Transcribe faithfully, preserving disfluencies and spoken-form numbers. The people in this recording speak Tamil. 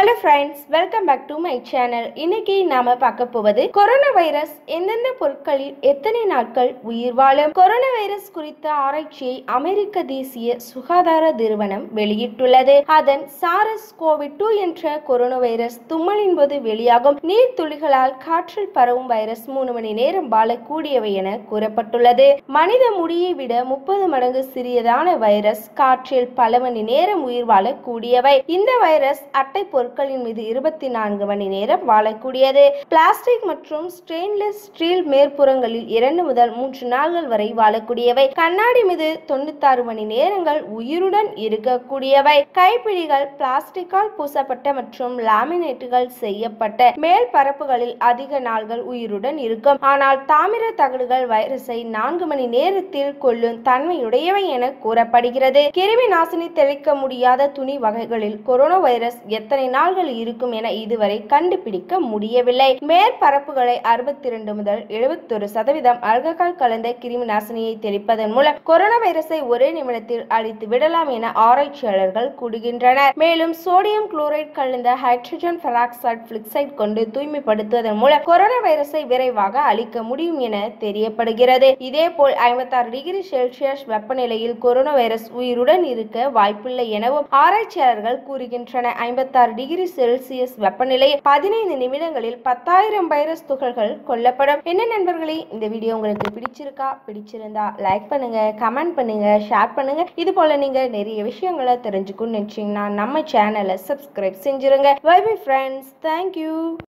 Hello friends, welcome back to my channel. இன்னைக்கு நாம பார்க்க போவது கொரோனா வைரஸ் எந்தெந்த பொருட்களில் எத்தனை நாட்கள் உயிர் வாழும். கொரோனா வைரஸ் குறித்த ஆராய்ச்சியை அமெரிக்க தேசிய சுகாதார நிறுவனம் வெளியிட்டுள்ளது. அதன் சாரஸ் கோவிட் டூ என்ற கொரோனா வைரஸ் தும்மலின் போது வெளியாகும் நீர் துளிகளால் காற்றில் பரவும் வைரஸ் மூணு மணி நேரம் வாழக்கூடியவை என கூறப்பட்டுள்ளது. மனித முடியை விட முப்பது மடங்கு சிறியதான வைரஸ் காற்றில் பல மணி நேரம் உயிர் வாழக்கூடியவை. இந்த வைரஸ் அட்டை பொருட்களின் மீது இருபத்தி நான்கு மணி நேரம் வாழக்கூடியது. பிளாஸ்டிக் மற்றும் ஸ்டெயின்லெஸ் ஸ்டீல் மேற்புறங்களில் இரண்டு முதல் மூன்று நாள்கள் வரை வாழக்கூடியவை. கண்ணாடி மீது தொண்ணூத்தி ஆறு மணி நேரங்கள் உயிருடன் இருக்கக்கூடியவை. கைப்பிடிகள் பிளாஸ்டிக்கால் பூசப்பட்ட மற்றும் லாமினேட்டுகள் செய்யப்பட்ட மேல் பரப்புகளில் அதிக நாள்கள் உயிருடன் இருக்கும். ஆனால் தாமிர தகடுகள் வைரஸை நான்கு மணி நேரத்தில் கொல்லும் தன்மையுடையவை என கூறப்படுகிறது. கிருமி நாசினி தெளிக்க முடியாத துணி வகைகளில் கொரோனா வைரஸ் எத்தனை நாள்கள் இருக்கும் என இதுவரை கண்டுபிடிக்க முடியவில்லை. மேற்பரப்புகளை அறுபத்தி இரண்டு முதல் எழுபத்தி ஒரு சதவீதம் ஆல்கஹால் கலந்த கிருமி நாசினியை தெளிப்பதன் மூலம் கொரோனா வைரஸை ஒரே நிமிடத்தில் அழித்து விடலாம் என ஆராய்ச்சியாளர்கள் கூறுகின்றனர். மேலும் சோடியம் குளோரைட் கலந்த ஹைட்ரஜன் பெராக்சைடு பிளிக்சைட் கொண்டு தூய்மைப்படுத்துவதன் மூலம் கொரோனா வைரஸை விரைவாக அழிக்க முடியும் என தெரியப்படுகிறது. இதேபோல் ஐம்பத்தி ஆறு டிகிரி செல்சியஸ் வெப்பநிலையில் கொரோனா வைரஸ் உயிருடன் இருக்க வாய்ப்பில்லை எனவும் ஆராய்ச்சியாளர்கள் கூறுகின்றனர். ஐம்பத்தி ஆறு டிகிரி செல்சியஸ் வெப்பநிலையில் பதினைந்து நிமிடங்களில் பத்தாயிரம் வைரஸ் துகள்கள் கொல்லப்படும். என்ன நண்பர்களே, இந்த வீடியோ உங்களுக்கு பிடிச்சிருக்கா? பிடிச்சிருந்தா லைக் பண்ணுங்க, கமெண்ட் பண்ணுங்க, ஷேர் பண்ணுங்க. இது போல நீங்க நிறைய விஷயங்களை தெரிஞ்சுக்கணும்னு நினைச்சீங்கன்னா நம்ம சேனலை சப்ஸ்கிரைப் செஞ்சிருங்க. Bye bye friends, thank you.